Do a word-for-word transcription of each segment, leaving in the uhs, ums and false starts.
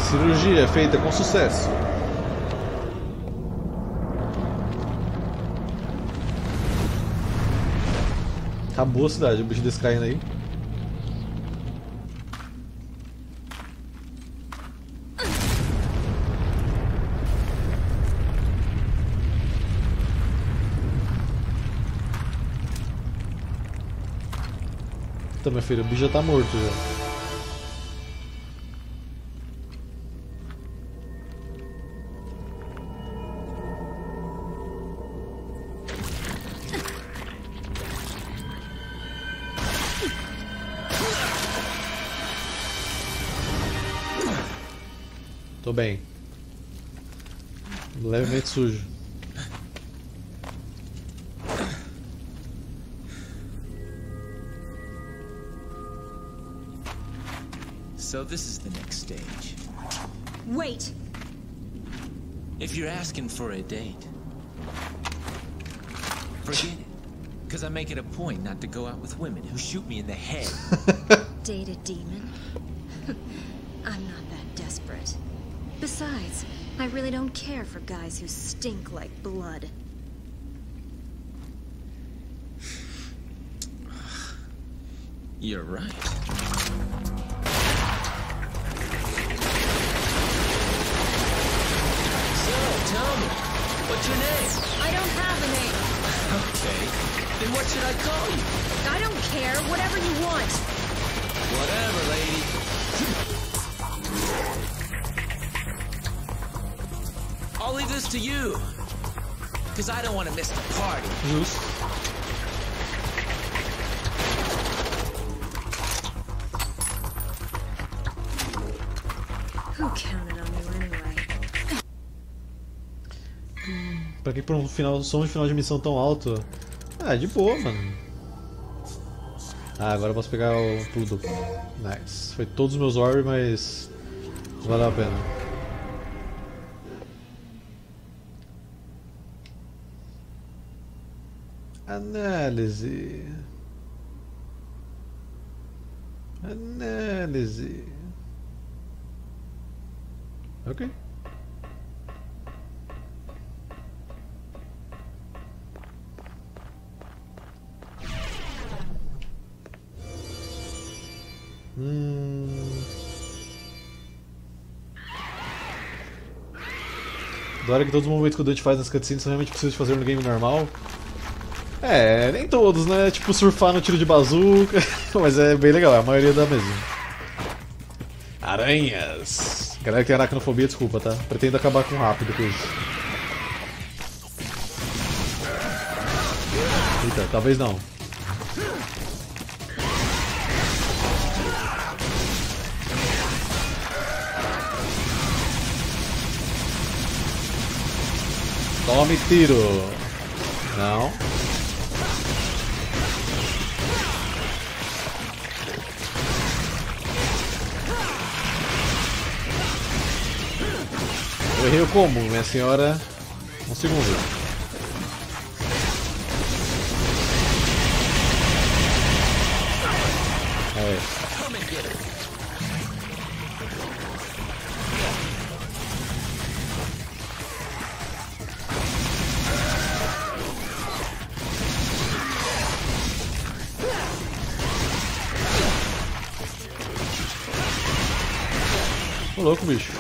Cirurgia feita com sucesso. Acabou a cidade, o bicho desse caindo aí. Tá, minha filha, o bicho já tá morto já. Tô bem. Levemente sujo. So this is the next stage. Wait! If you're asking for a date, forget it. Because I make it a point not to go out with women who shoot me in the head. Date a demon? I'm not that desperate. Besides, I really don't care for guys who stink like blood. You're right. So, tell me, what's your name? I don't have a name. Okay, then what should I call you? I don't care. Whatever you want. Whatever, lady. I'll leave this to you. Because I don't want to miss the party. Justo. Who counted on you anyway? Pra que por um final, som de final de missão tão alto? Ah, de boa, mano. Ah, agora eu posso pegar o pulo duplo. Nice. Foi todos os meus orbes, mas valeu a pena. Análise. Análise. Ok. Hum. Da hora que todos os movimentos que o Dante faz nas cutscenes são realmente possíveis de fazer no game normal. É, nem todos, né? Tipo surfar no tiro de bazuca, mas é bem legal, é a maioria dá mesmo. Aranhas! Galera que tem aracnofobia, desculpa, tá? Pretendo acabar com rápido com isso. Eita, talvez não. Tome tiro! Não. Eu errei o combo, minha senhora. Um segundo. É. Tô louco, bicho.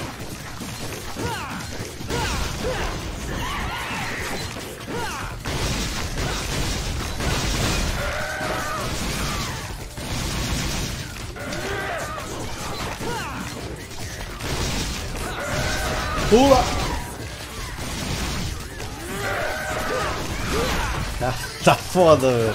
Pula! Ah, tá foda, velho.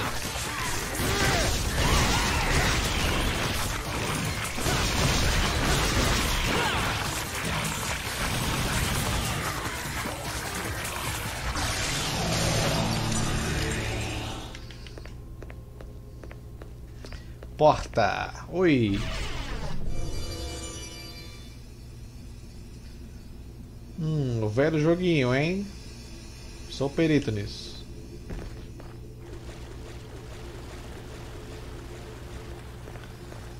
Porta! Oi! Hum, o velho joguinho, hein? Sou perito nisso.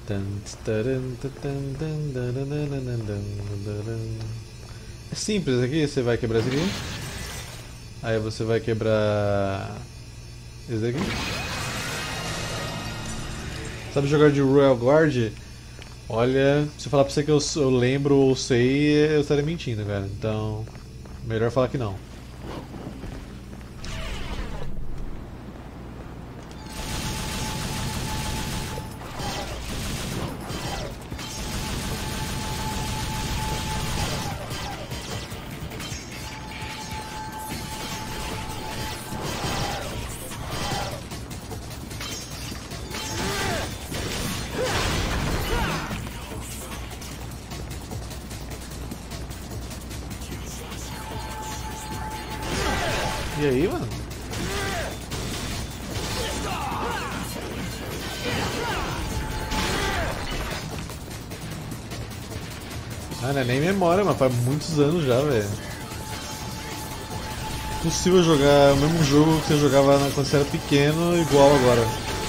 É simples aqui, você vai quebrar esse aqui. Aí você vai quebrar esse daqui. Sabe jogar de Royal Guard? Olha, se eu falar pra você que eu, eu lembro ou sei, eu estaria mentindo, cara. Então, melhor falar que não. E aí, mano? Ah, não é nem memória, mas faz muitos anos já, velho. Impossível jogar o mesmo jogo que você jogava quando você era pequeno igual agora.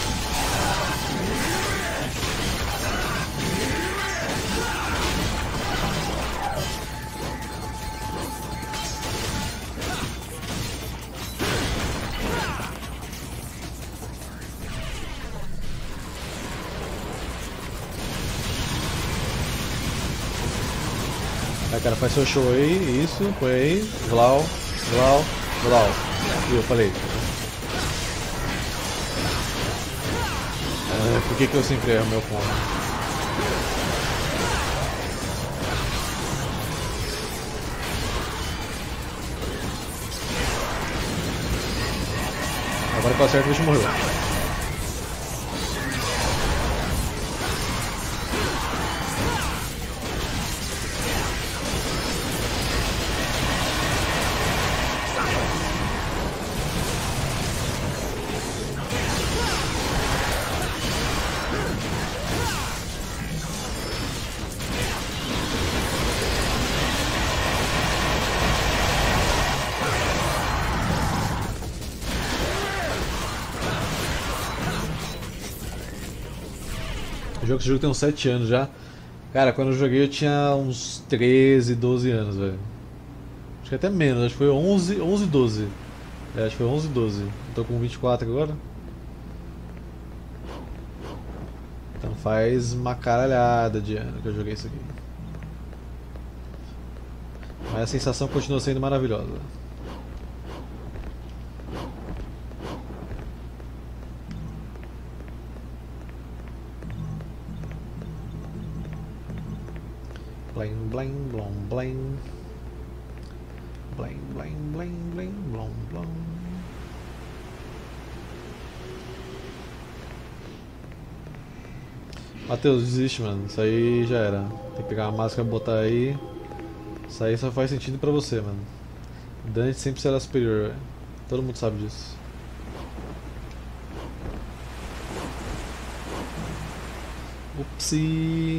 Aí, cara, faz seu show aí, isso, põe aí, Vlau, Vlau, Vlau. E eu falei. Ah, por que que eu sempre erro meu ponto? Agora que eu acerto, o bicho morreu. O jogo, esse jogo tem uns sete anos já. Cara, quando eu joguei eu tinha uns treze, doze anos, velho. Acho que até menos, acho que foi onze, onze, doze. É, acho que foi onze, doze. Tô com vinte e quatro agora. Então faz uma caralhada de ano que eu joguei isso aqui. Mas a sensação continua sendo maravilhosa. Bling, bling, blom, bling. Bling, bling, bling, bling, blom, blom. Matheus, desiste, mano. Isso aí já era. Tem que pegar uma máscara e botar aí. Isso aí só faz sentido pra você, mano. Dante sempre será superior, véio. Todo mundo sabe disso. Upsi.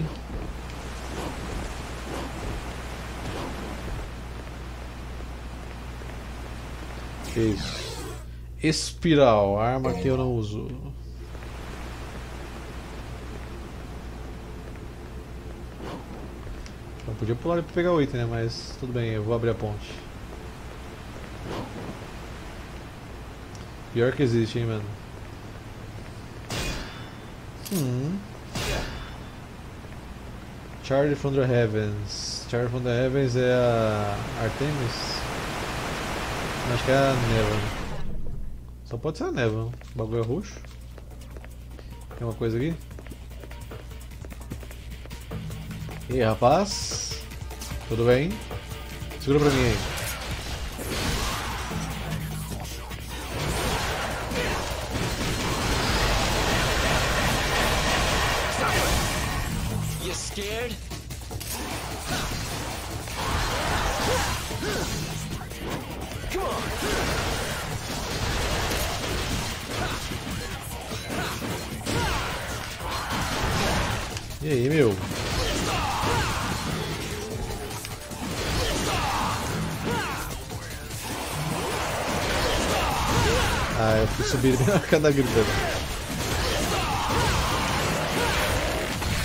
Isso. Espiral, arma que eu não uso. Eu podia pular ali pra pegar o item, né? Mas tudo bem, eu vou abrir a ponte. Pior que existe, hein, mano. Hum. Charge from the Heavens. Charge from the Heavens é a Artemis? Acho que é a Neva. Só pode ser a Neva. O bagulho é roxo. Tem uma coisa aqui? E aí, rapaz? Tudo bem? Segura pra mim aí. You scared? Come on. E aí, meu? Ah, eu fui subir bem na cada grita.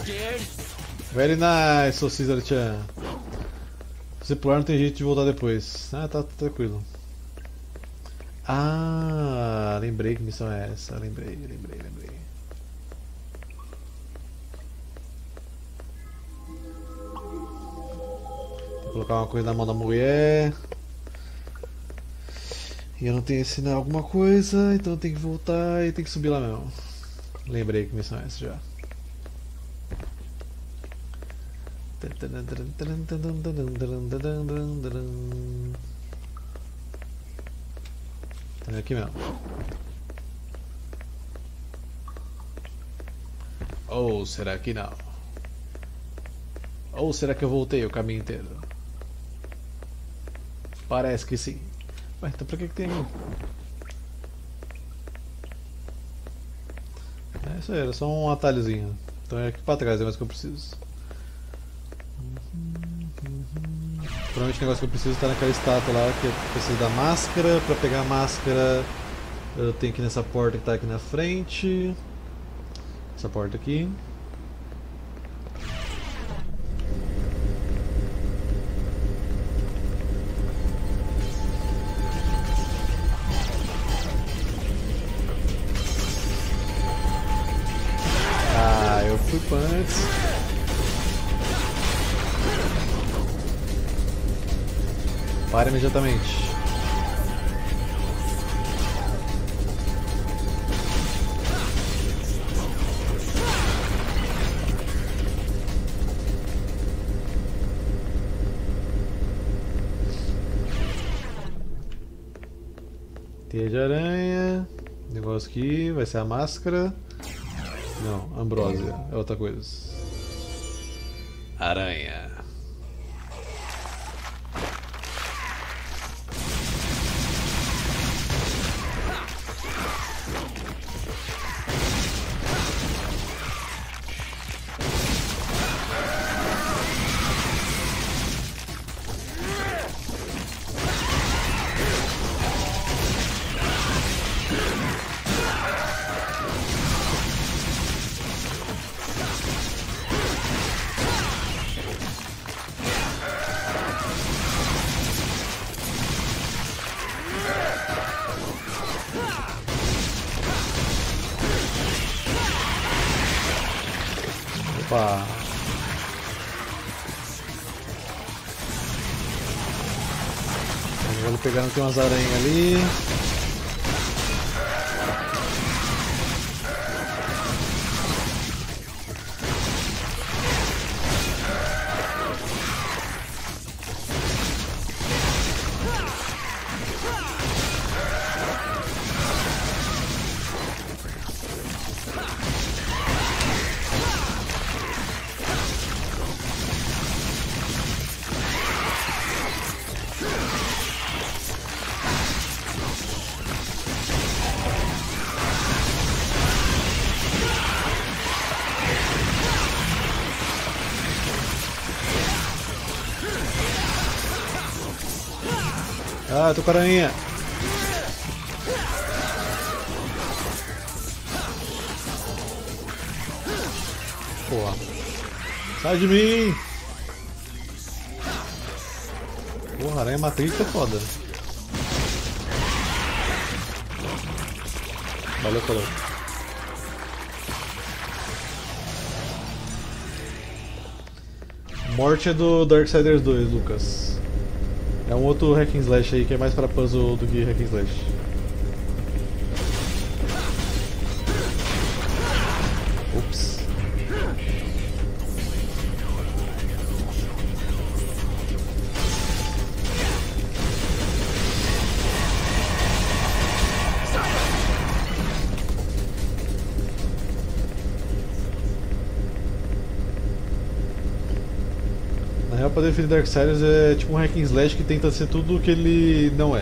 scared? Very nice, Sou Caesar-chan. Se você pular não tem jeito de voltar depois. Ah, tá, tá tranquilo. Ah, lembrei que missão é essa. Lembrei, lembrei, lembrei. Vou colocar uma coisa na mão da mulher. E eu não tenho ensinar alguma coisa, então eu tenho que voltar e tem que subir lá mesmo. Lembrei que missão é essa já. Tá aqui mesmo. Ou será que não? Ou será que eu voltei o caminho inteiro? Parece que sim. Ué, então pra que, que tem aqui? É isso aí, era só um atalhozinho. Então é aqui pra trás, é mais que eu preciso. Provavelmente o negócio que eu preciso está naquela estátua lá, que eu preciso da máscara. Pra pegar a máscara eu tenho que ir nessa porta que está aqui na frente. Essa porta aqui. Ah, eu fui pra antes. Para imediatamente. Teia de aranha. Negócio aqui. Vai ser a máscara. Não, ambrósia. É outra coisa. Aranha. Opa! Vou pegar, tem umas aranhas ali. Ah, tô com a aranha. Porra. Sai de mim. Porra, aranha matrix é foda. Valeu, falou. Morte é do Darksiders dois, Lucas. É um outro hack and slash aí que é mais para puzzle do que hack and slash. Ups. Na real, pra definir Darksiders é tipo um hack and slash que tenta ser tudo o que ele não é.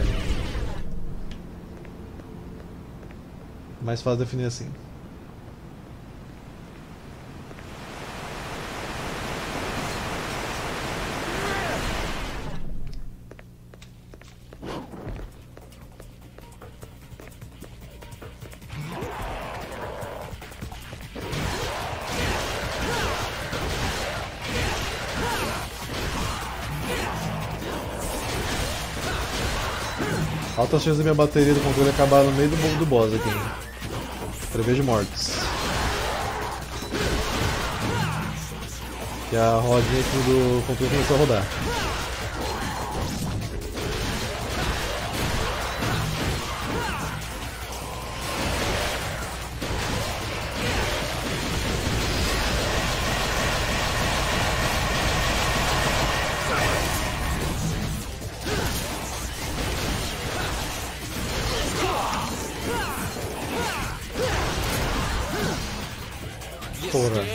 Mais fácil definir assim. Alta chance da minha bateria do controle acabar no meio do, do boss aqui. Prevejo mortes. Que a rodinha aqui do controle começou a rodar. Porra.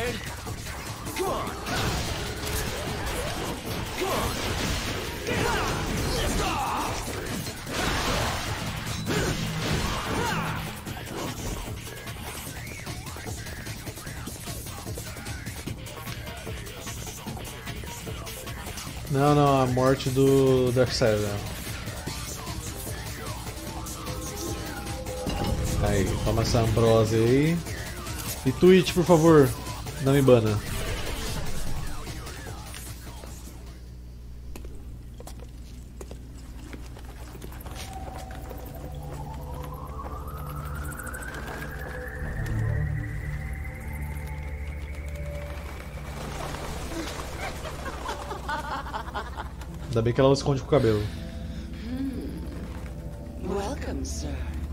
Não, não, a morte do Darkseid. Aí, toma essa ambrose aí. E tweet, por favor, não me bana. Ainda bem que ela não esconde com o cabelo. Welcome, sir.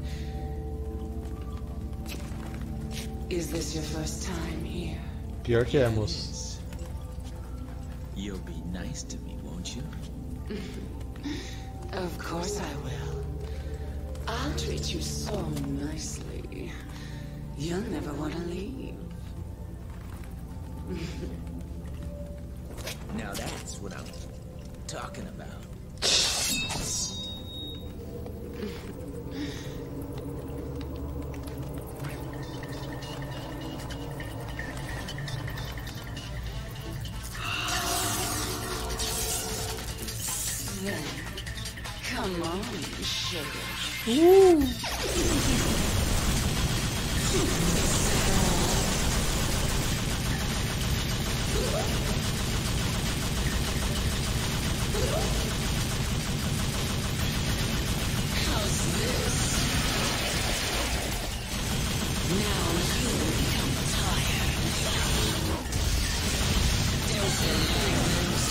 Is this your first time here? Pior que é, moço. You'll be nice to me, won't you? Of course I will. I'll treat you so nicely. You'll never want to leave. Now that's what I'm talking about. Then, come on, sugar. How's this? Now you become tired. Don't you like this?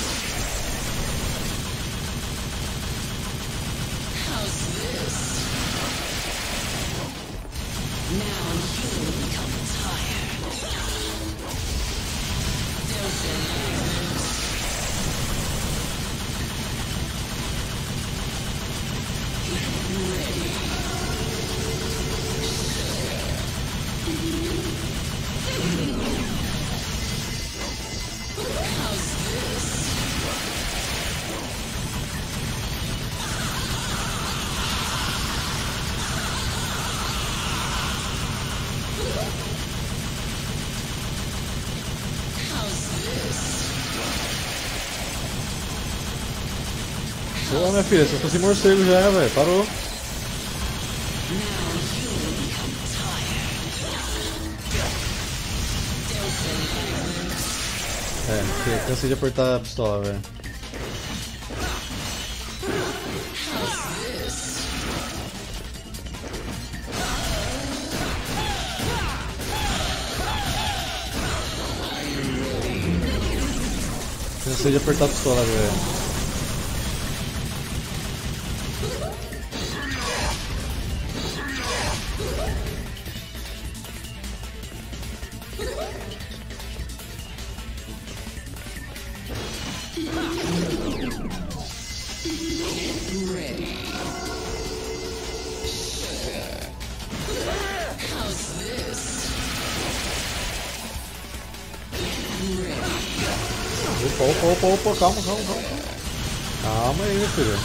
How's this? Now you become tired. Don't you like this? Get ready. How's this? Pô, minha filha, você tá sem morcego já, velho. Parou. É, cansei de apertar a pistola, velho. Cansei de apertar a pistola, velho. Opa, opa, opa, opa, calma, calma, calma. Calma aí, meu filho.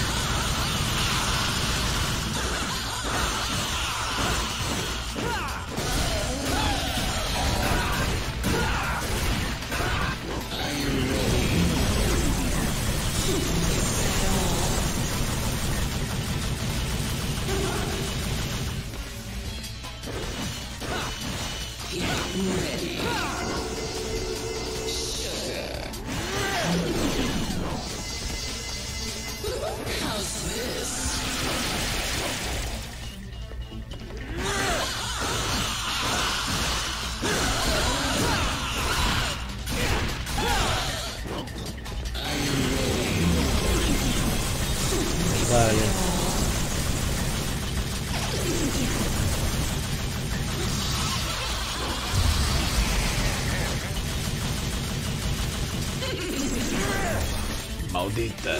Maldita.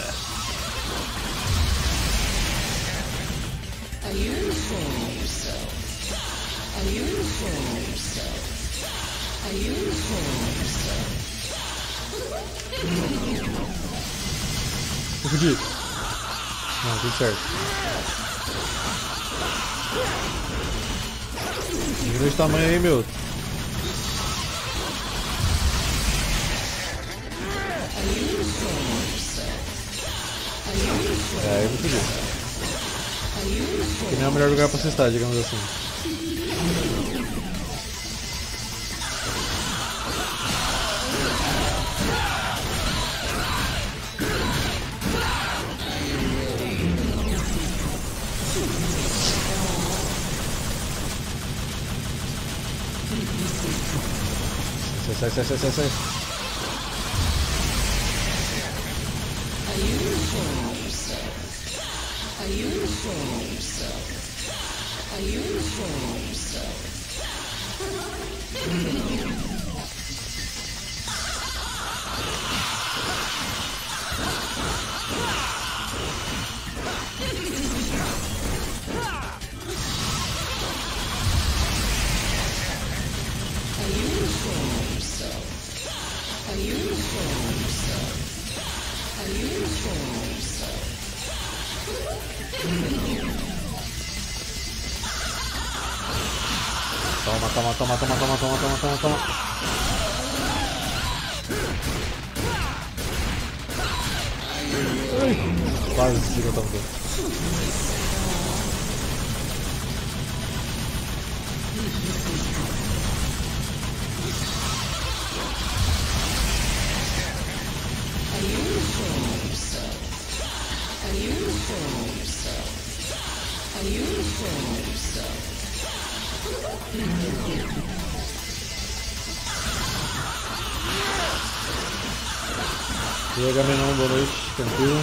Are you informing yourself? Are you informing yourself? Are you informing yourself? Eu fudi. Não, tudo certo. Diminui de tamanho aí, meu. É, eu me fudi. Que nem é o melhor lugar pra você estar, digamos assim. Sai, sai, sai, sai, sai. Are you informing yourself? Are you informing yourself? Are you informing yourself? Toma, toma, toma, toma, toma, toma, toma, toma, toma. Ai, quase que eu tava dando. E aí, Gamenon, boa noite, tranquilo?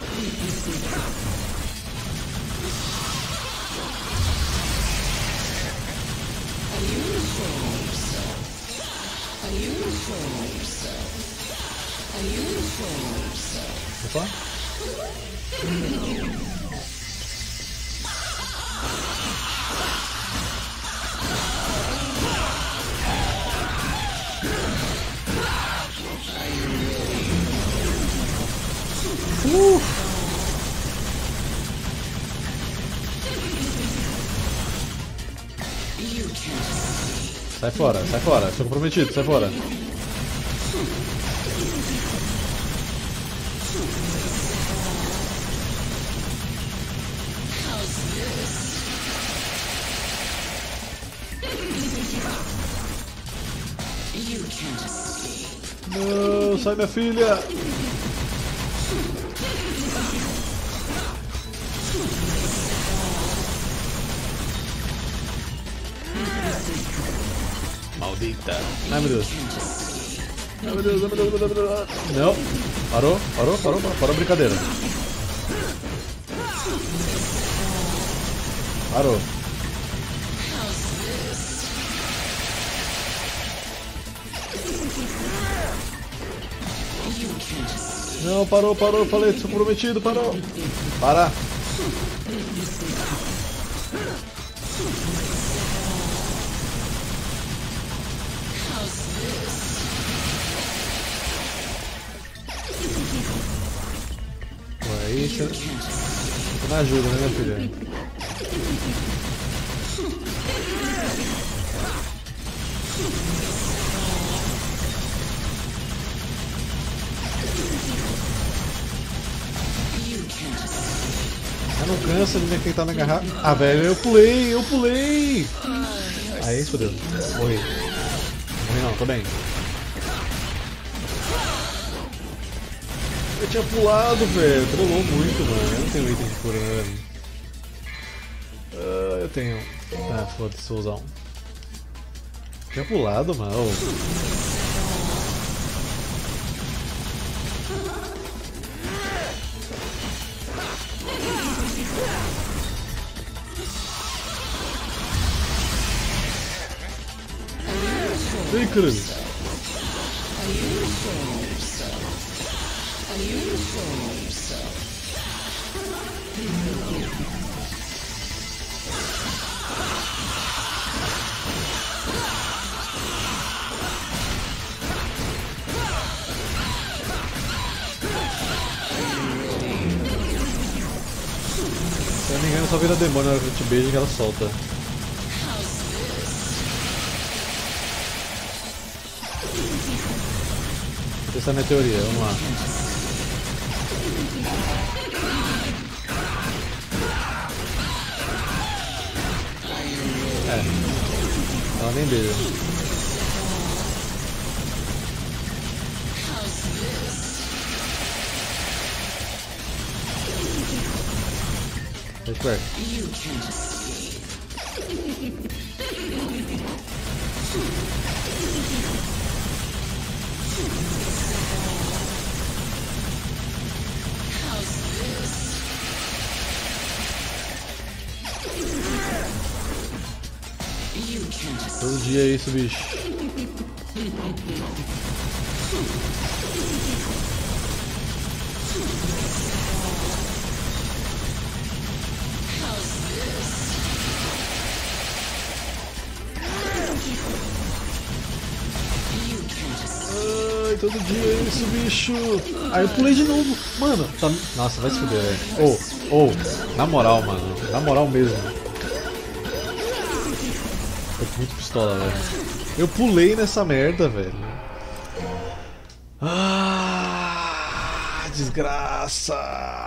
Opa! Uh! Sai fora, sai fora, sou comprometido, sai fora. Não, sai minha filha! Maldita! Ai meu Deus! Ai meu Deus, ai meu Deus, ai meu Deus, ai meu Deus! Não! Parou, parou, parou, parou a brincadeira! Parou! Não, parou, parou, eu falei, sou prometido, parou! Para! Ué, isso... Você não ajuda, né, minha filha? Eu não cansa de tentar me agarrar. Ah, velho, eu pulei, eu pulei! Aí, fodeu. Morri. Morri não, tô bem. Eu tinha pulado, velho. Trollou muito, mano. Eu não tenho item de cura, né, velho? Ah, eu tenho. Ah, foda-se, vou usar um. Tinha pulado, mano. Ei, caralho. you sure so? Se eu não me engano, só vira demônio na hora que eu te beijo que ela solta. Essa é a minha teoria, vamos lá. É, ela nem beija. Recuerda. You can't escape. How's this? You can't escape. Todo dia é isso, bicho. Ai, todo dia é isso, bicho. Aí eu pulei de novo. Mano, tá... Nossa, vai se fuder, velho. Ô, oh, ô, oh, na moral, mano. Na moral mesmo. Tô com muito pistola, velho. Eu pulei nessa merda, velho. Ah, desgraça.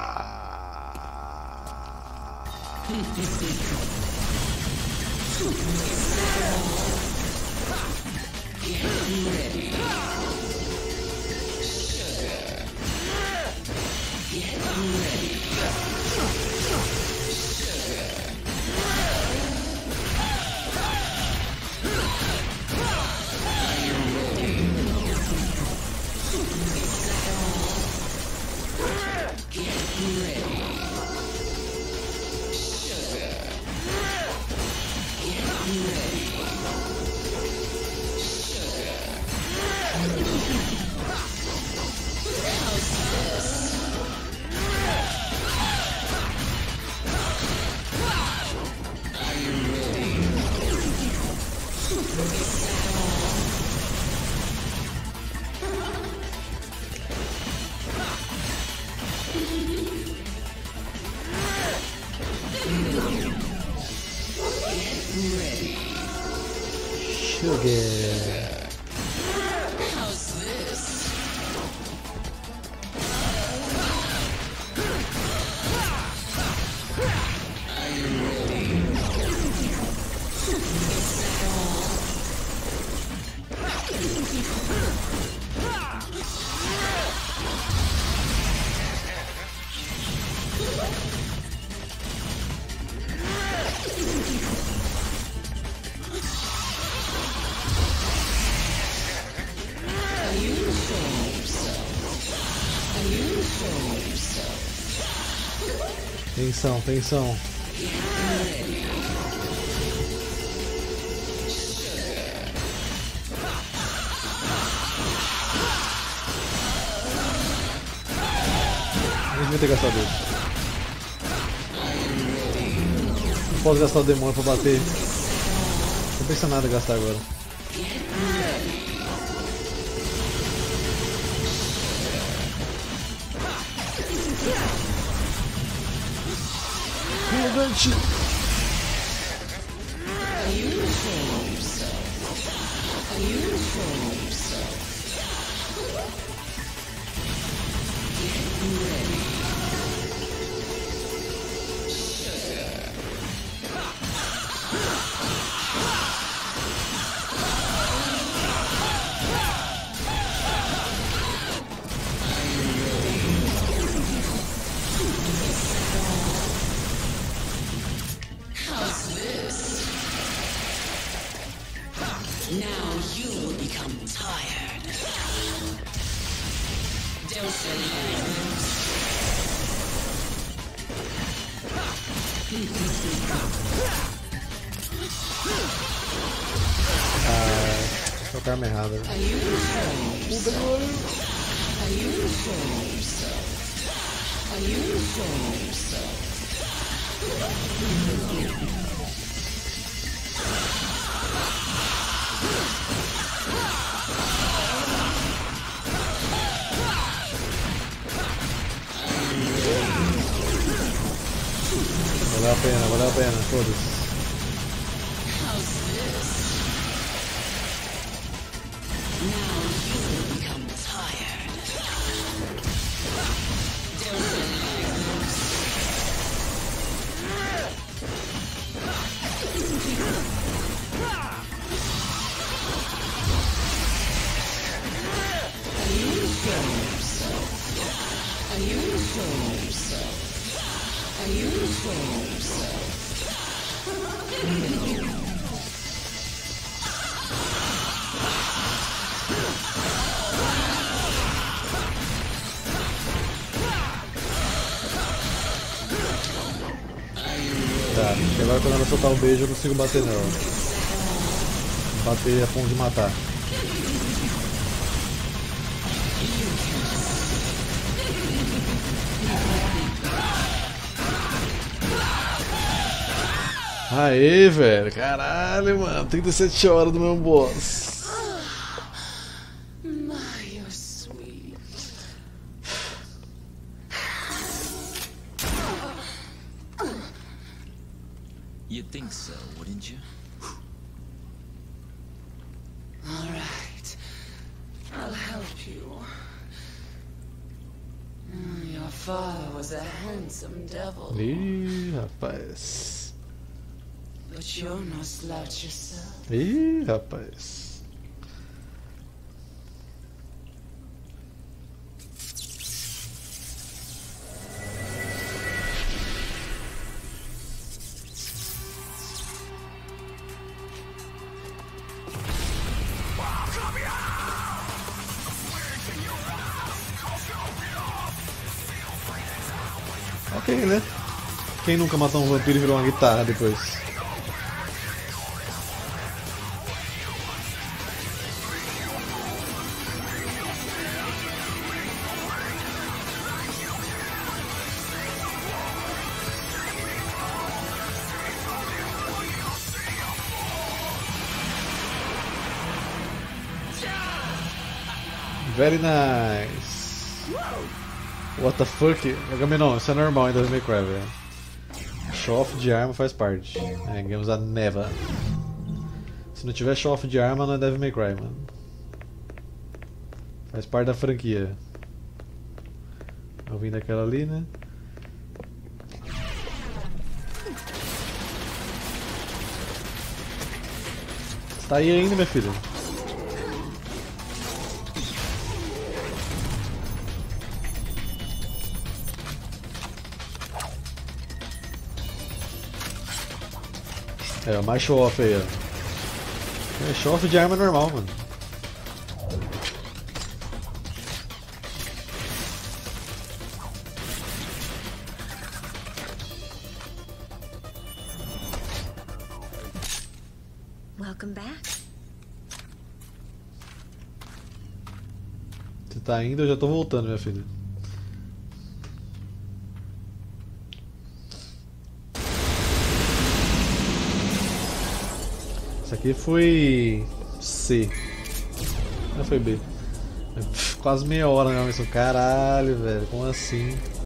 Sugar. How's this? Are you ready? Tensão, tensão. Nem devia ter gastado isso. Não posso gastar o demônio pra bater. Não pensa nada em gastar agora. Gigante! Now you will become tired. Ah, tocar errado. Are you sure? Are you sure? Valeu a pena, valeu a pena, foda-se. Tá, agora quando ela soltar um beijo eu consigo bater nela. Bater a ponto de matar. Aê, velho, caralho, mano, trinta e sete horas do mesmo boss. My, you're sweet. You'd think so, wouldn't you? All right, I'll help you. Mm, Your father was a handsome devil, Ih, rapaz. but you're no slouch yourself. Ih, rapaz. Ok, né? Quem nunca matou um vampiro e virou uma guitarra depois? Very nice. What the fuck? Não, isso é normal em Devil May Cry, velho. Show off de arma faz parte. É, ganhamos a neva. Se não tiver show off de arma, não é Devil May Cry, mano. Faz parte da franquia. Ouvindo aquela ali, né? Você tá aí ainda, minha filha? É, mais show off aí, ó. É, show off de arma normal, mano. Welcome back. Você tá indo, eu já tô voltando, minha filha. Isso aqui foi C. Não foi B. Quase meia hora na missão. Caralho, velho. Como assim?